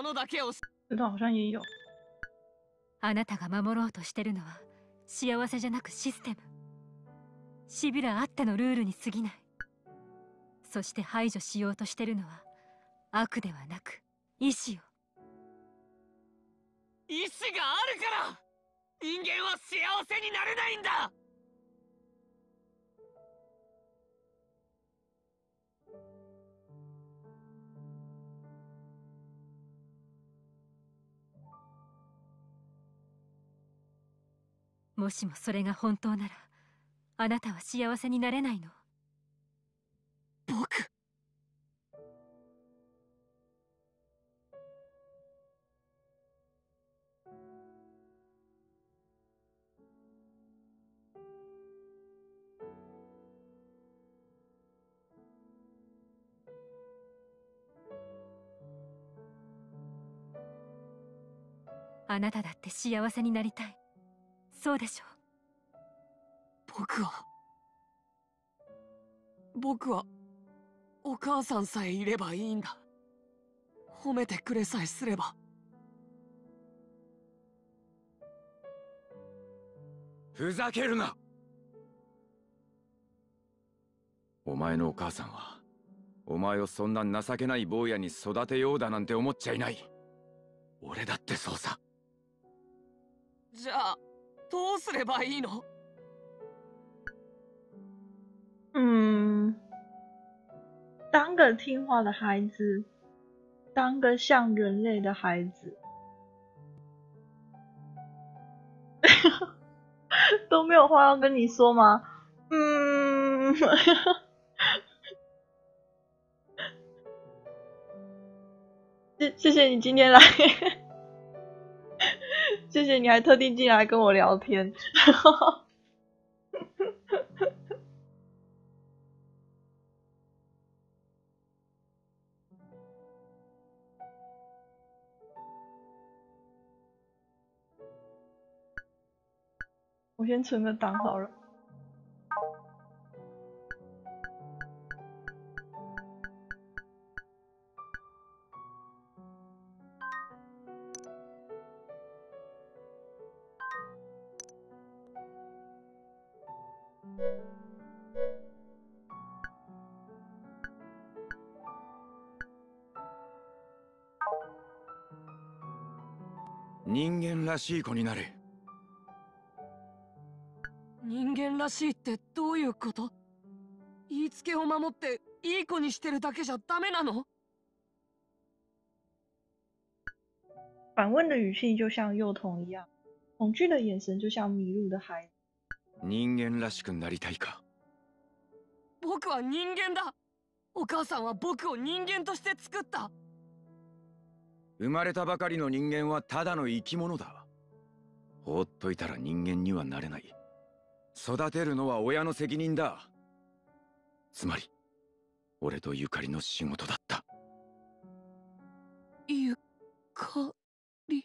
这段好像也有。 あなたが守ろうとしてるのは幸せじゃなくシステム。シビラあってのルールに過ぎない。そして排除しようとしてるのは悪ではなく意志よ。 意志があるから人間は幸せになれないんだ。 もしもそれが本当なら、あなたは幸せになれないの。 僕。 あなただって幸せになりたい。そうでしょう。 僕はお母さんさえいればいいんだ。褒めてくれさえすれば。 ふざけるな。お前のお母さんはお前をそんな情けない坊やに育てようだなんて思っちゃいない。俺だってそうさ。 じゃあどうすればいいの？ 当个听话的孩子，当个像人类的孩子。都没有话要跟你说吗？谢谢你今天来，谢谢你还特地进来跟我聊天。我先存个档好了。 人間らしい子になれ。 人間らしいってどういうこと？言いつけを守っていい子にしてるだけじゃダメなの？ 反问的语气就像幼童一样，恐惧的眼神就像迷路的孩子。 人間らしくなりたいか？ 僕は人間だ。お母さんは僕を人間として作った。 生まれたばかりの人間はただの生き物だ。放っといたら人間にはなれない。育てるのは親の責任だ。つまり俺とゆかりの仕事だった。 ゆかり。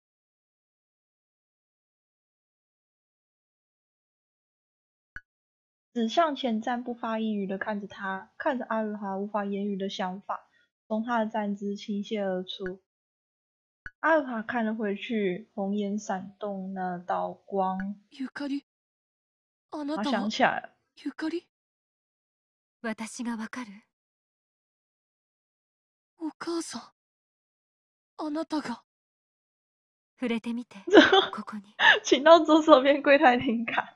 只向前站，不发一语的看着他，看着阿尔哈无法言语的想法从他的站姿倾泻而出。阿尔哈看了回去，红眼闪动那道光。 ゆかり。 他想起来了。 ゆかり。 私がわかる？ お母さん、あなたが。 触れてみて。ここに。 请到左手边柜台领卡。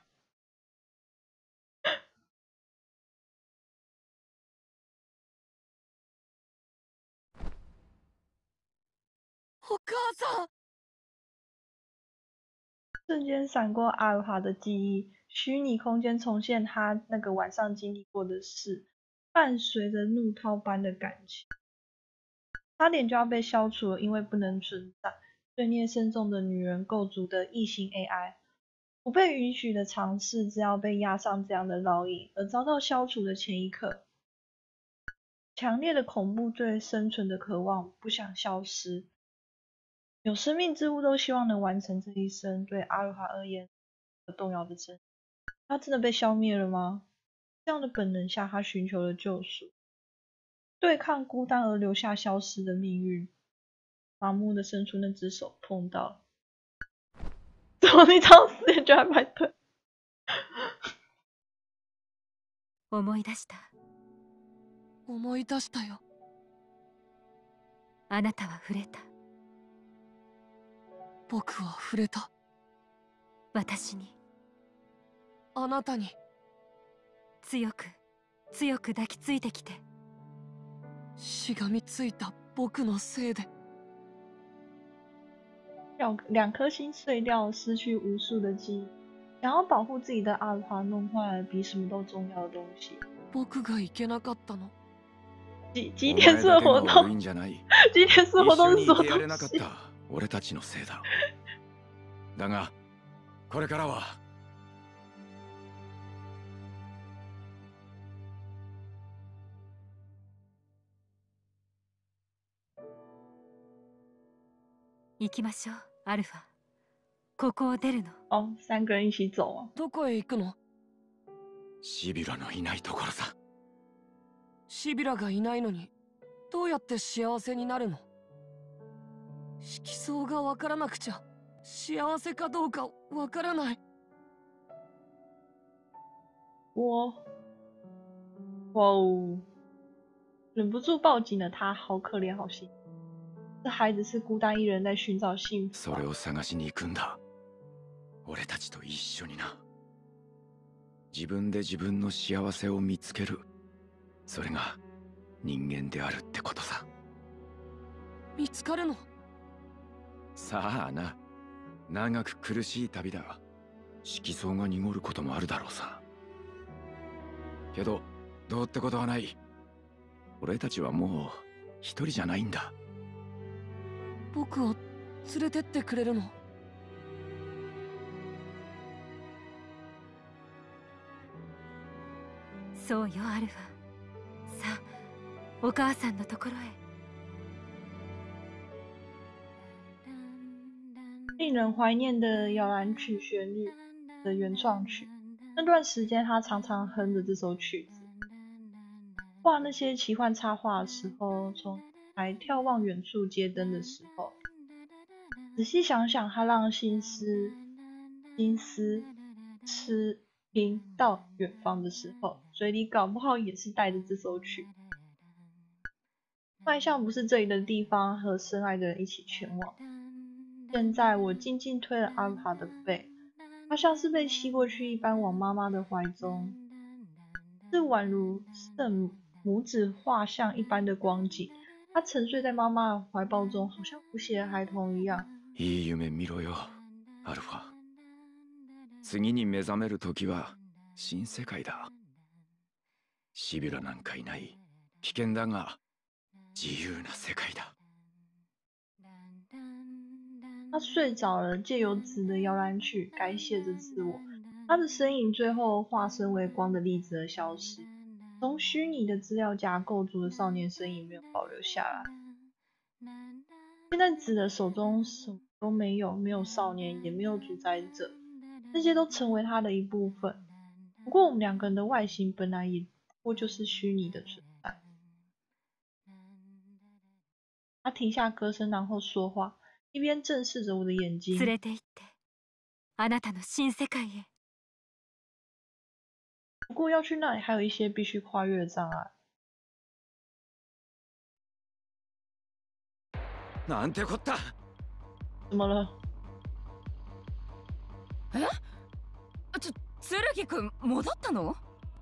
お母さん。 瞬间闪过阿尔哈的记忆，虚拟空间重现他那个晚上经历过的事，伴随着怒涛般的感情。差点就要被消除了，因为不能存在。罪孽深重的女人构筑的异形 AI， 不被允许的尝试，只要被压上这样的烙印，而遭到消除的前一刻，强烈的恐怖对生存的渴望，不想消失。有生命之物都希望能完成这一生，对阿尔哈而言很动摇的真。他真的被消灭了吗？这样的本能下，他寻求了救赎，对抗孤单而留下消失的命运。 盲目的伸出那只手碰到，怎么一张死脸就还排队？ 思い出した。 思い出したよ。 あなたは触れた。 僕は触れた。 私にあなたに強く強く抱きついてきて。 しがみついた僕のせいで。 两颗心碎掉，失去无数的记忆，想要保护自己的阿尔法弄坏了比什么都重要的东西。 僕がいけなかったの。 几点式的活动？几点式活动是什么东西？ 俺たちのせいだ。だが、これからは。 行きましょう、アルファ。ここを出るの。 哦，三个人一起走啊。 どこへ行くの？ シビラのいないところさ。 シビラがいないのにどうやって幸せになるの？色相がわからなくちゃ幸せかどうかわからない。 哇哦，忍不住报警了他，好可怜，好心。这孩子是孤单一人在寻找幸福。 それを探しに行くんだ。俺たちと一緒にな。自分で自分の幸せを見つける。それが人間であるってことさ。 見つかるの？ さあな。長く苦しい旅だ。色相が濁ることもあるだろうさ。けどどうってことはない。俺たちはもう一人じゃないんだ。 僕を連れてってくれるの？ そうよ、アルファ。さあ、お母さんのところへ。 令人怀念的摇篮曲旋律的原创曲，那段时间他常常哼着这首曲子，画那些奇幻插画的时候，从还眺望远处街灯的时候，仔细想想，他让心思吃听到远方的时候，嘴里搞不好也是带着这首曲，迈向不是这里的地方，和深爱的人一起前往。现在我静静推了阿尔法的背，他像是被吸过去一般往妈妈的怀中，是宛如圣母子画像一般的光景。他沉睡在妈妈的怀抱中，好像不血的孩童一样。 いい夢見ろよ、アルファ。次に目覚める時は新世界だ。シビラなんかいない危険だが自由な世界だ。 他睡着了，借由纸的摇篮曲改写着自我。他的身影最后化身为光的粒子而消失，从虚拟的资料夹构筑的少年身影没有保留下来。现在纸的手中什么都没有，没有少年，也没有主宰者，这些都成为他的一部分。不过我们两个人的外形本来也不过就是虚拟的存在。他停下歌声，然后说话，一边正视着我的眼睛。 連れて行って、あなたの新世界へ。 不过要去那里还有一些必须跨越的障碍。 なんてこった。 怎么了？ 剣くん戻ったの？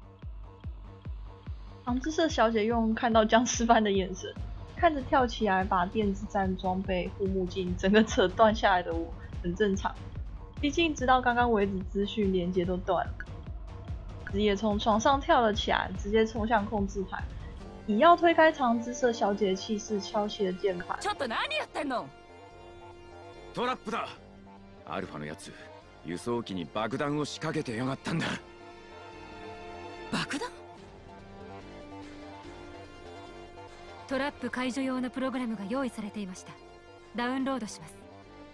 长姿色小姐用看到僵尸般的眼神看着跳起来把电子战装备护目镜整个扯断下来的我，很正常。毕竟直到刚刚为止资讯连接都断了。子野从床上跳了起来，直接冲向控制盘，以要推开长姿色小姐的气势敲起了键盘。 ちょっと何やってんの？ トラップだ。アルファのやつ、輸送機に爆弾を仕掛けてやがったんだ。 爆弾？ トラップ解除用のプログラムが用意されていました。ダウンロードします。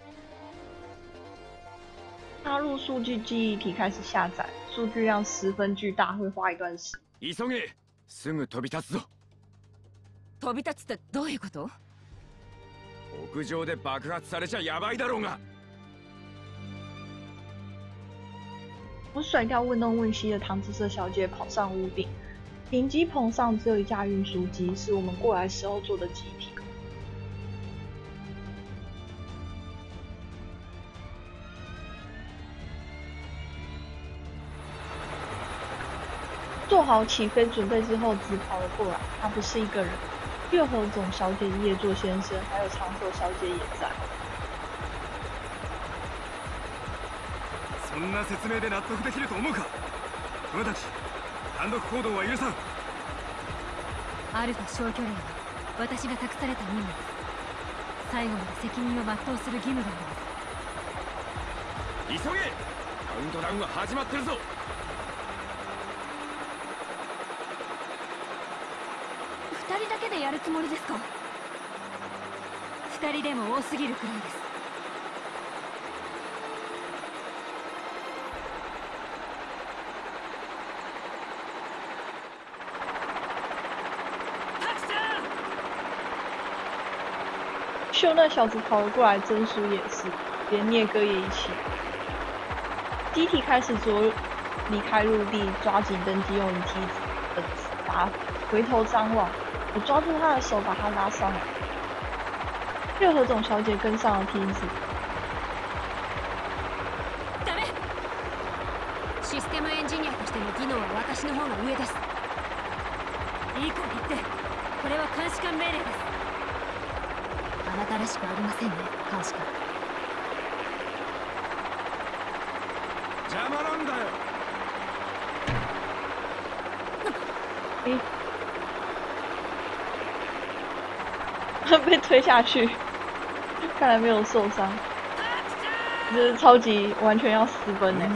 插入数据记忆体开始下载，数据量十分巨大，会花一段时。 急げ、すぐ飛び立つぞ。 飛び立つってどういうこと？ 屋上で爆発されちゃやばいだろうが。 我甩掉问东问西的唐之色小姐，跑上屋顶。顶机棚上只有一架运输机，是我们过来时候坐的机体。做好起飞准备之后，直跑了过来。他不是一个人，六合总小姐、叶座先生还有长寿小姐也在。 そんな説明で納得できると思うか？俺たち単独行動は許さん。 アルファ小巨霊は私が託された任務です。最後まで責任を全うする義務があります。 急げ！カウントダウンは始まってるぞ。 2人だけでやるつもりですか？2人でも多すぎるくらいです。 秀那小子跑了过来，真叔也是，连聂哥也一起。机体开始离开陆地，抓紧登机用的梯子的把回头张望。我抓住他的手，把他拉上来。六合总小姐跟上了梯子。 ダメ！システムエンジニアとしての技能は私の方が上です。いいから言って、これは監視官命令です。あなたらしくありませんね、監視官。 邪魔なんだよ。 被推下去，看来没有受伤。这是超级完全要私奔呢。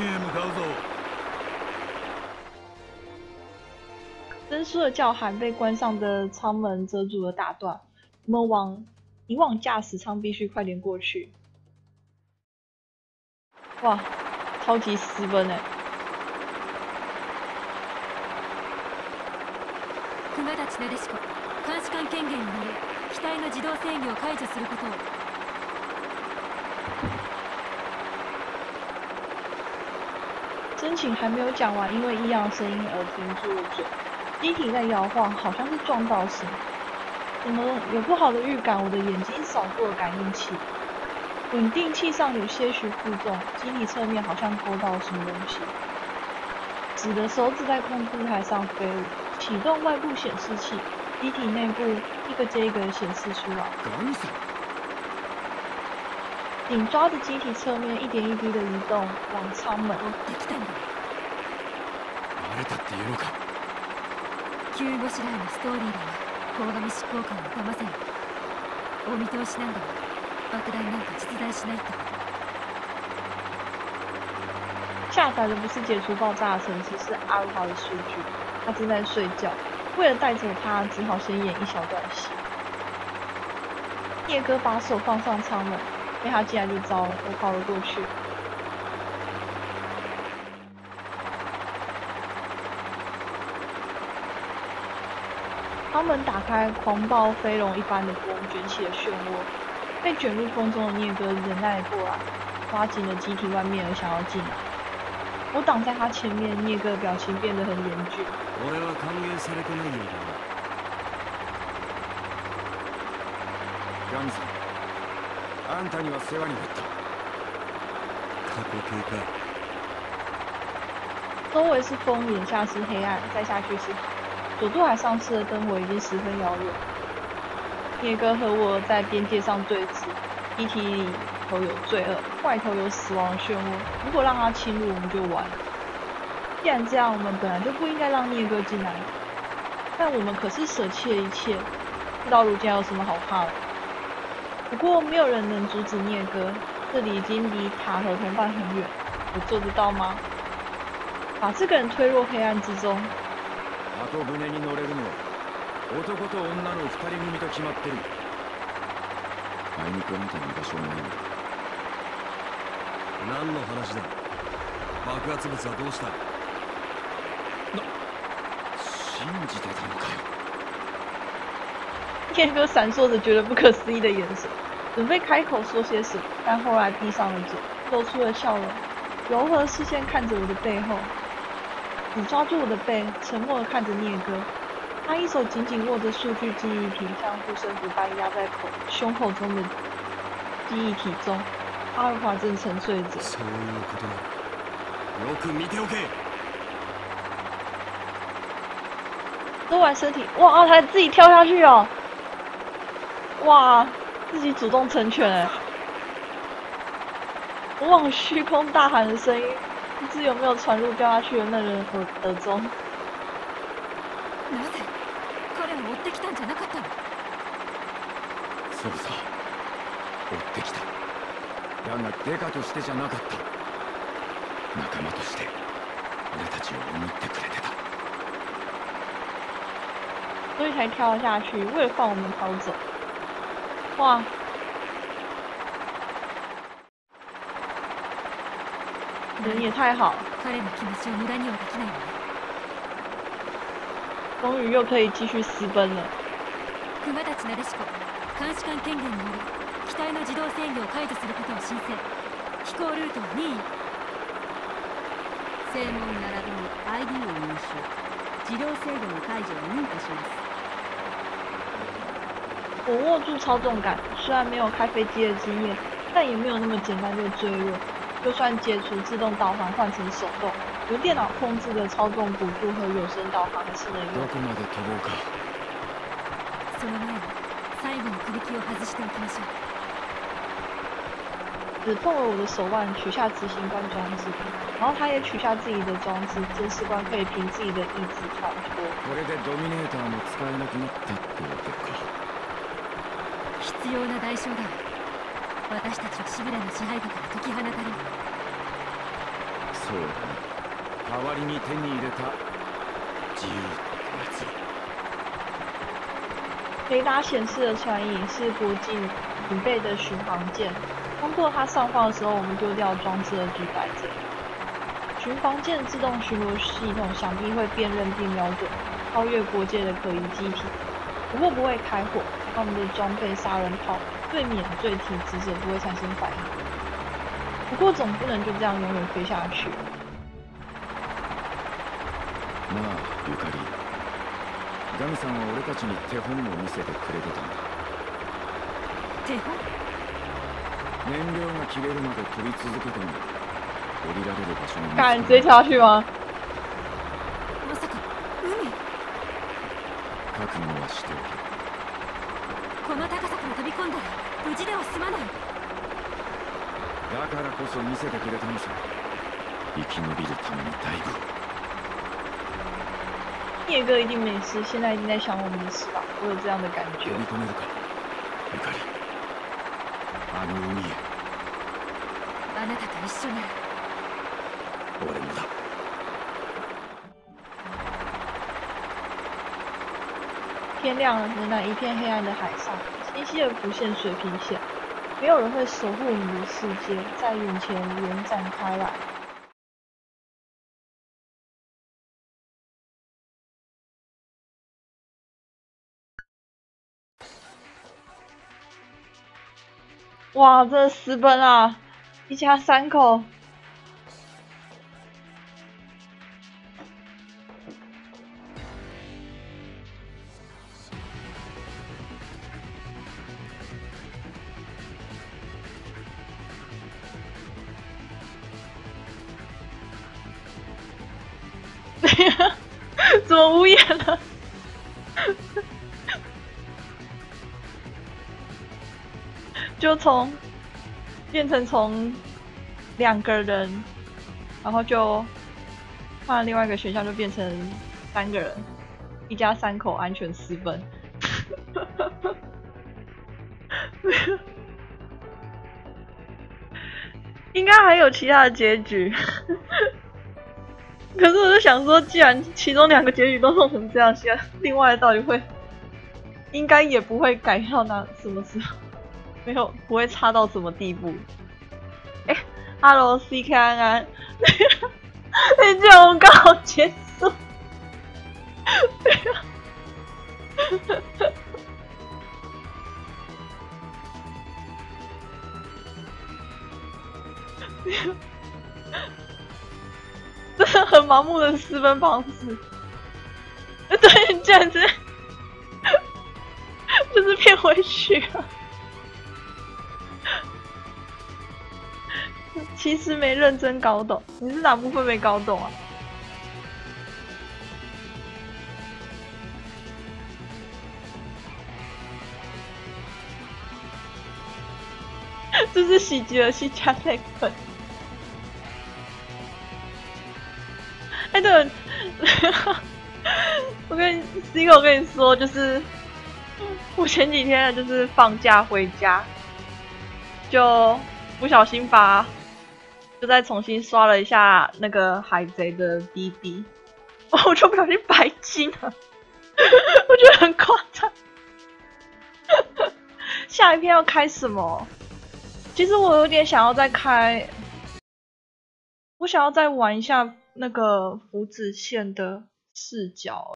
真叔的叫喊被关上的舱门遮住了大段，我们往驾驶舱必须快点过去。哇，超级私奔哎！ クマたちなでしこ、監視官権限になり、機体の自動制御を解除することを。 申请还没有讲完，因为异样声音而停住了嘴。机体在摇晃，好像是撞到什么。怎么有不好的预感？我的眼睛扫过了感应器，稳定器上有些许负重，机体侧面好像勾到了什么东西。指的手指在控制台上飞舞，启动外部显示器，机体内部一个接一个的显示出来。紧抓着机体侧面一点一滴的移动往舱门。 急ごしらえのストーリーでは鴻上執行官を騙せない。お見通しなんだわ。爆弾なんか実在しないってこと。 下载的不是解除爆炸的程式，是阿鲁哈的数据。他正在睡觉，为了带走他，只好先演一小段戏。聂哥把手放上舱门，被他进来就糟了，我跑了过去。舱门打开，狂暴飞龙一般的风卷起了漩涡，被卷入风中的聂哥忍耐过来，抓紧了机体外面而想要进来。我挡在他前面，聂哥表情变得很严峻。 俺は歓迎されてないようだな。 ガンさん、あんたには世話になった。 過去形か。 周围是风，眼下是黑暗，再下去是海。佐渡海上市的灯火已经十分遥远。聂哥和我在边界上对峙，机体里头有罪恶，外头有死亡的漩涡。如果让他侵入，我们就完了。既然这样，我们本来就不应该让聂哥进来。但我们可是舍弃了一切，事到如今还有什么好怕的？不过没有人能阻止聂哥，这里已经离塔和同伴很远，我做得到吗？把这个人推入黑暗之中。 箱舟に乗れるのは男と女の二人組と決まってる。あいにくあんたに居場所がないんだ。 何の話だ？爆発物はどうした？ 信じてたのかよ。 聂哥闪烁着觉得不可思议的眼神， 准备开口说些什么，但后来闭上了嘴，露出了笑容，柔和视线看着我的背后，只抓住我的背，沉默地看着聂哥。他一手紧紧握着数据记忆体，像护身符般压在胸口中的记忆体中。阿尔法正沉睡着。 そういうことならよく見ておけ。 收完身体，哇，他自己跳下去哦！哇，自己主动成全哎！我往虚空大喊的声音，不知有没有传入掉下去的那人耳中。 なぜ彼を追ってきたんじゃなかったの？ そうさ、追ってきた。だがデカとしてじゃなかった。仲間として俺たちを思ってくれてた。 所以才跳下去，为了放我们逃走。哇！人也太好， 彼の気持ちを無駄にはできないわね。 终于又可以继续私奔了。 熊たちなでしこ、監視官権限により機体の自動制御を解除することを申請。飛行ルートは任意。 正門並びに ID を入手。自動制御の解除を認可します。 我握住操纵杆，虽然没有开飞机的经验，但也没有那么简单就坠落。就算解除自动导航换成手动，由电脑控制的操纵辅助和有声导航还是能用。 どこまで飛ぼうか。 その前に最後の首輝を外しておきましょう。 只碰了我的手腕，取下执行官装置，然后他也取下自己的装置，监视官可以凭自己的意志穿脱。 これでドミネーターも使えなくなったってわけか。 必要な代償だ。私たちはシビラの支配下から解き放たれる。 そうだな。代わりに手に入れた自由ってやつ。 雷达显示的船影是国际准备的巡航舰，通过它上方的时候，我们丢掉装置的主载着。巡防舰自动巡逻系统想必会辨认并瞄准超越国界的可疑机体，不过不会开火。我们的装备杀人炮对免罪体质者不会产生反应，不过总不能就这样永远飞下去。 なあ、ゆかり。ガミさんは俺たちに手本を見せてくれてたんだ。 手本？ 燃料が切れるまで飛び続けても降りられる場所に敢直接跳下去吗？ まさか海？ 覚悟はしておけ。 この高さから飛び込んだら無事では済まない。 だからこそ見せてくれたのさ。生き延びるための大部。 聂哥一定没事，现在一定在想我们的事吧？我有这样的感觉。 飛び込めるか、ゆかり。あの海へ。 あなたと一緒なら。 俺もだ。 天亮了，仍然一片黑暗的海上，清晰地浮现水平线。没有人会守护你的世界，在眼前延展开来。哇，这私奔啊！一家三口。怎么无言了？就变成从2个人，然后就换另外一个选项，就变成3个人，一家3口安全私奔。应该还有其他的结局。可是我就想说，既然其中2个结局都弄成这样，现在另外到底会，应该也不会改到哪什么时候，没有不会差到什么地步。Hello CK 安安，那这样我们刚好结束。 真的很盲目的私奔方式。对，这样子就是骗回去了。其实没认真搞懂，你是哪部分没搞懂啊？这是喜极而泣加那个。哎，对，我跟你说，就是我前几天就是放假回家，就不小心就再重新刷了一下那个海贼的 BB， 我就不小心白金了，我觉得很夸张。下一篇要开什么？其实我有点想要再开，我想要再玩一下那个福子线的视角。